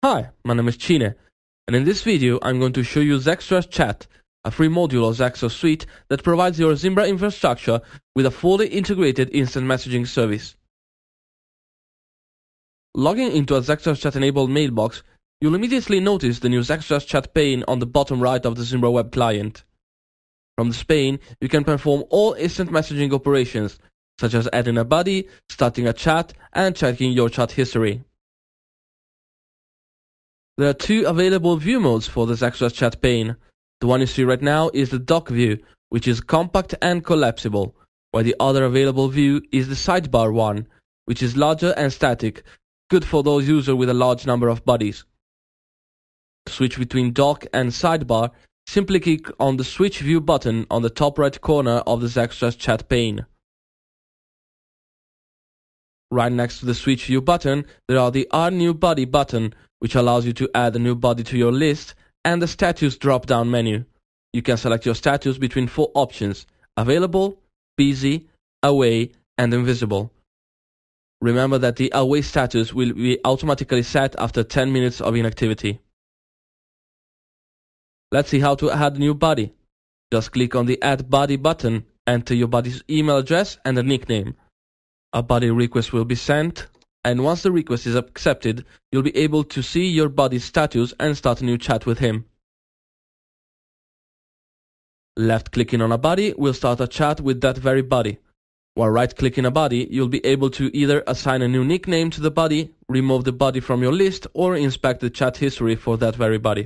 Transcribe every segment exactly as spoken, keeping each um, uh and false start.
Hi, my name is Cine, and in this video I'm going to show you ZeXtras Chat, a free module of ZeXtras Suite that provides your Zimbra infrastructure with a fully integrated instant messaging service. Logging into a ZeXtras Chat enabled mailbox, you'll immediately notice the new ZeXtras Chat pane on the bottom right of the Zimbra web client. From this pane, you can perform all instant messaging operations, such as adding a buddy, starting a chat, and checking your chat history. There are two available view modes for the ZeXtras Chat pane. The one you see right now is the dock view, which is compact and collapsible, while the other available view is the sidebar one, which is larger and static, good for those users with a large number of buddies. To switch between dock and sidebar, simply click on the Switch View button on the top right corner of the ZeXtras Chat pane. Right next to the Switch View button, there are the Add New Buddy button, which allows you to add a new buddy to your list, and the Status drop-down menu. You can select your status between four options: Available, Busy, Away, and Invisible. Remember that the Away status will be automatically set after ten minutes of inactivity. Let's see how to add a new buddy. Just click on the Add Buddy button, enter your buddy's email address and a nickname. A buddy request will be sent, and once the request is accepted, you'll be able to see your buddy's status and start a new chat with him. Left-clicking on a buddy will start a chat with that very buddy. While right-clicking a buddy, you'll be able to either assign a new nickname to the buddy, remove the buddy from your list, or inspect the chat history for that very buddy.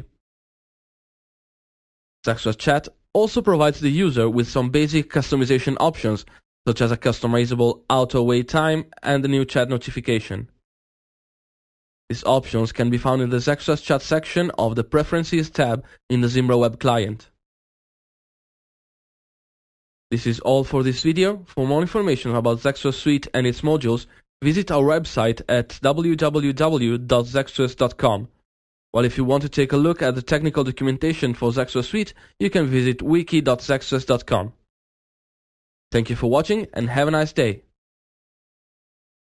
ZeXtras Chat also provides the user with some basic customization options, such as a customizable auto wait time and a new chat notification. These options can be found in the ZeXtras Chat section of the Preferences tab in the Zimbra web client. This is all for this video. For more information about ZeXtras Suite and its modules, visit our website at w w w dot zextras dot com. While if you want to take a look at the technical documentation for ZeXtras Suite, you can visit wiki dot zextras dot com. Thank you for watching and have a nice day.